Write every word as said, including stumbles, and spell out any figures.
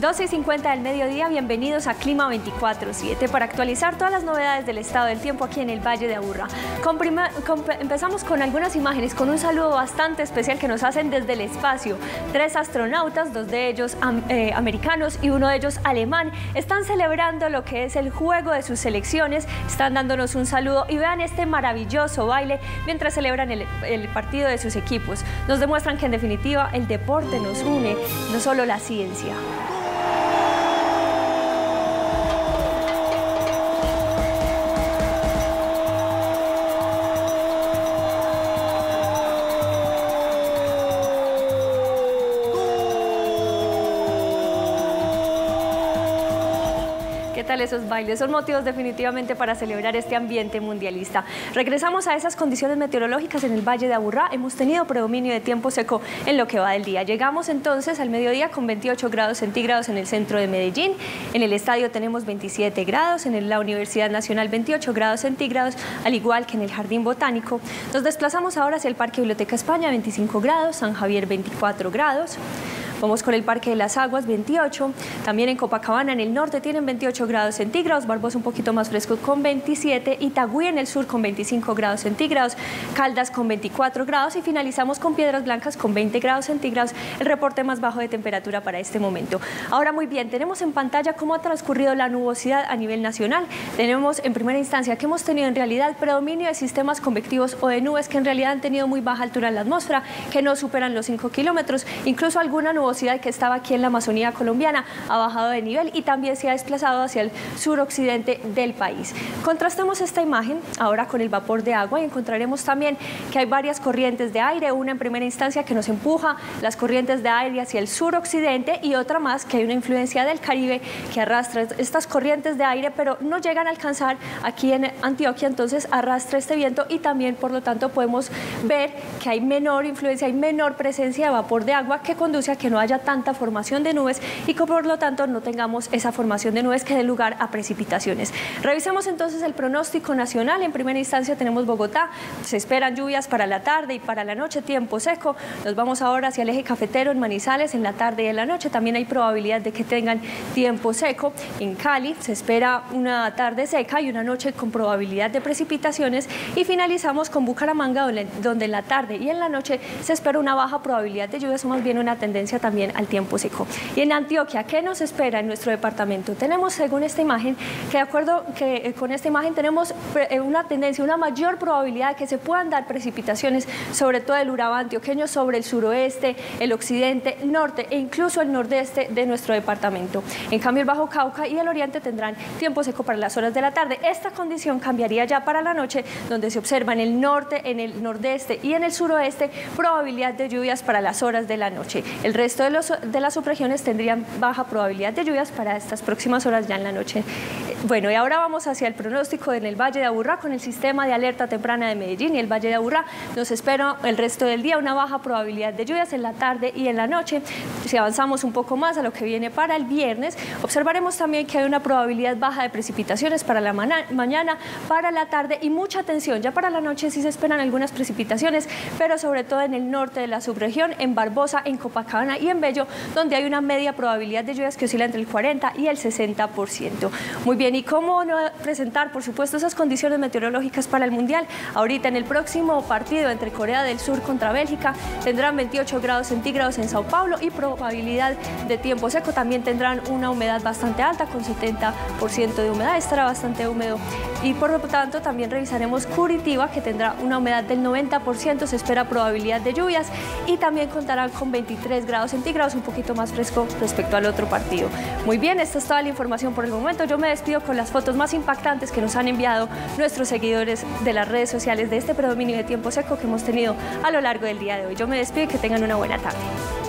doce y cincuenta del mediodía, bienvenidos a Clima veinticuatro siete para actualizar todas las novedades del estado del tiempo aquí en el Valle de Aburrá. Con prima, con, empezamos con algunas imágenes, con un saludo bastante especial que nos hacen desde el espacio. Tres astronautas, dos de ellos am, eh, americanos y uno de ellos alemán, están celebrando lo que es el juego de sus selecciones, están dándonos un saludo y vean este maravilloso baile mientras celebran el, el partido de sus equipos. Nos demuestran que en definitiva el deporte nos une, no solo la ciencia. ¿Qué tal esos bailes? Son motivos definitivamente para celebrar este ambiente mundialista. Regresamos a esas condiciones meteorológicas en el Valle de Aburrá. Hemos tenido predominio de tiempo seco en lo que va del día. Llegamos entonces al mediodía con veintiocho grados centígrados en el centro de Medellín. En el estadio tenemos veintisiete grados, en la Universidad Nacional veintiocho grados centígrados, al igual que en el Jardín Botánico. Nos desplazamos ahora hacia el Parque Biblioteca España, veinticinco grados, San Javier veinticuatro grados. Vamos con el Parque de las Aguas, veintiocho. También en Copacabana, en el norte, tienen veintiocho grados centígrados. Barbosa un poquito más fresco con veintisiete. Itagüí en el sur con veinticinco grados centígrados. Caldas con veinticuatro grados. Y finalizamos con Piedras Blancas con veinte grados centígrados. El reporte más bajo de temperatura para este momento. Ahora muy bien, tenemos en pantalla cómo ha transcurrido la nubosidad a nivel nacional. Tenemos en primera instancia que hemos tenido en realidad predominio de sistemas convectivos o de nubes que en realidad han tenido muy baja altura en la atmósfera, que no superan los cinco kilómetros. Incluso alguna nubosidad que estaba aquí en la Amazonía colombiana ha bajado de nivel y también se ha desplazado hacia el suroccidente del país. Contrastamos esta imagen ahora con el vapor de agua y encontraremos también que hay varias corrientes de aire, una en primera instancia que nos empuja las corrientes de aire hacia el suroccidente y otra más que hay una influencia del Caribe que arrastra estas corrientes de aire, pero no llegan a alcanzar aquí en Antioquia, entonces arrastra este viento y también por lo tanto podemos ver que hay menor influencia, hay menor presencia de vapor de agua que conduce a que no haya tanta formación de nubes y que por lo tanto no tengamos esa formación de nubes que dé lugar a precipitaciones. Revisemos entonces el pronóstico nacional. En primera instancia tenemos Bogotá, se esperan lluvias para la tarde y para la noche, tiempo seco. Nos vamos ahora hacia el eje cafetero en Manizales, en la tarde y en la noche también hay probabilidad de que tengan tiempo seco. En Cali se espera una tarde seca y una noche con probabilidad de precipitaciones y finalizamos con Bucaramanga, donde, donde en la tarde y en la noche se espera una baja probabilidad de lluvias o más bien una tendencia también al tiempo seco. Y en Antioquia, ¿qué nos espera en nuestro departamento? Tenemos, según esta imagen, que de acuerdo que con esta imagen tenemos una tendencia, una mayor probabilidad de que se puedan dar precipitaciones, sobre todo el Urabá antioqueño, sobre el suroeste, el occidente, norte e incluso el nordeste de nuestro departamento. En cambio, el Bajo Cauca y el oriente tendrán tiempo seco para las horas de la tarde. Esta condición cambiaría ya para la noche, donde se observa en el norte, en el nordeste y en el suroeste probabilidad de lluvias para las horas de la noche. El resto de, los, de las subregiones tendrían baja probabilidad de lluvias para estas próximas horas ya en la noche. Bueno, y ahora vamos hacia el pronóstico en el Valle de Aburrá con el sistema de alerta temprana de Medellín y el Valle de Aburrá. Nos espera el resto del día una baja probabilidad de lluvias en la tarde y en la noche. Si avanzamos un poco más a lo que viene para el viernes, observaremos también que hay una probabilidad baja de precipitaciones para la mañana, para la tarde y mucha atención. Ya para la noche sí se esperan algunas precipitaciones, pero sobre todo en el norte de la subregión, en Barbosa, en Copacabana y en Bello, donde hay una media probabilidad de lluvias que oscila entre el cuarenta y el sesenta por ciento. Muy bien, ¿y cómo no presentar, por supuesto, esas condiciones meteorológicas para el Mundial? Ahorita en el próximo partido entre Corea del Sur contra Bélgica tendrán veintiocho grados centígrados en Sao Paulo y probabilidad de tiempo seco. También tendrán una humedad bastante alta con setenta por ciento de humedad, estará bastante húmedo. Y por lo tanto también revisaremos Curitiba, que tendrá una humedad del noventa por ciento, se espera probabilidad de lluvias y también contarán con veintitrés grados centígrados, un poquito más fresco respecto al otro partido. Muy bien, esta es toda la información por el momento. Yo me despido con las fotos más impactantes que nos han enviado nuestros seguidores de las redes sociales de este predominio de tiempo seco que hemos tenido a lo largo del día de hoy. Yo me despido y que tengan una buena tarde.